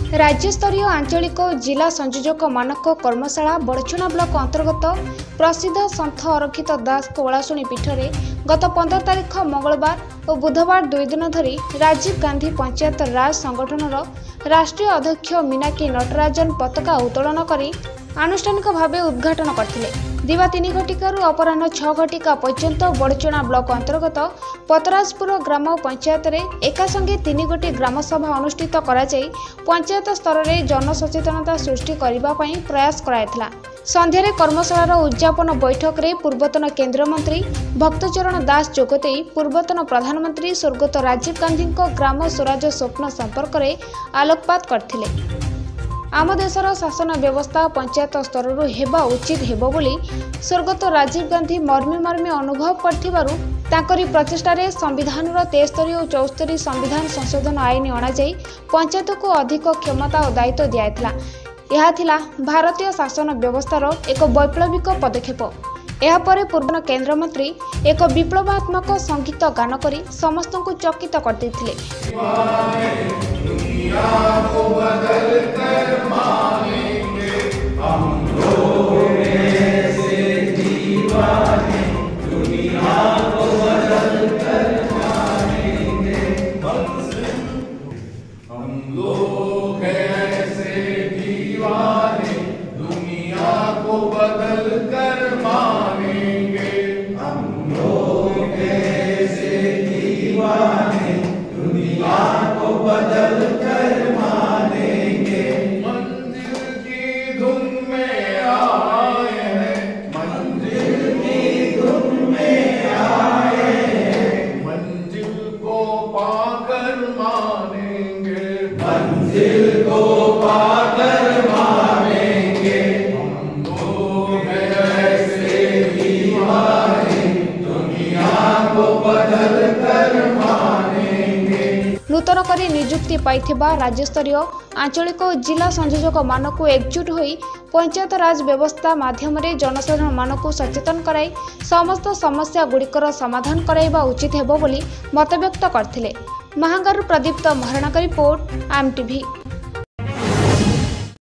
राज्यस्तरीय आंचलिक और जिला संयोजक मानक कर्मशाला बड़चुना ब्लॉक अंतर्गत प्रसिद्ध सन्थ अरक्षित दास ओलाशुणी पीठ में गत 15 तारीख मंगलवार और बुधवार 2 दिन धरी राजीव गांधी पंचायत राज संगठन राष्ट्रीय अध्यक्ष मीनाक्षी नटराजन पताका उत्तोलन कर आनुष्ठानिक भाव उद्घाटन करथिले। दिवा 3 घटिकार अपराह्न 6 घटिका पर्यंत बड़चुना ब्लॉक अंतर्गत पतराजपुर ग्राम पंचायत रे एका संगे 3 गोटी ग्राम सभा अनुष्ठित कराई पंचायत स्तर में जनसचेतनता सृष्टि करने प्रयास कराइथिला। संध्यारे कर्मशालार उद्यापन बैठक रे पूर्वतन केंद्र मंत्री भक्तचरण दास जोगते पूर्वतन प्रधानमंत्री स्वर्गत राजीव गांधी ग्राम स्वराज स्वप्न संपर्क में आलोकपात करथिले। आम देशर शासन व्यवस्था पंचायत स्तर हेबा उचित हेबो बोली स्वर्गत राजीव गांधी मर्मी अनुभव करथिबारु तांकरी प्रचेष्टारे संविधान 73 और 74 संविधान संशोधन आईन अणाई पंचायत को अधिक क्षमता और दायित्व दियाइथिला। यह थिला भारतीय शासन व्यवस्थार एक वैप्लविक पदक्षेप। यापर पूर्वतन केंद्र मंत्री एक विप्लवात्मक संगीत गान करी समस्त को चकित करते। मंजिल को पाकर मानेंगे हम लोग ऐसे दीवाने दुनिया को बदल कर मानेंगे। नूतन करी नियुक्ति पाइथिबा राज्यस्तरीय आंचलिक और जिला संयोजक मानक एकजुट होई पंचायत राज व्यवस्था माध्यम रे जनसाधारण मानक सचेतन कराई समस्त समस्या गुड़िकर समाधान कराइबा उचित हेबो बोली मतव्यक्त करथिले। महांगारू प्रदीप्त महाराणा का रिपोर्ट आम टीवी।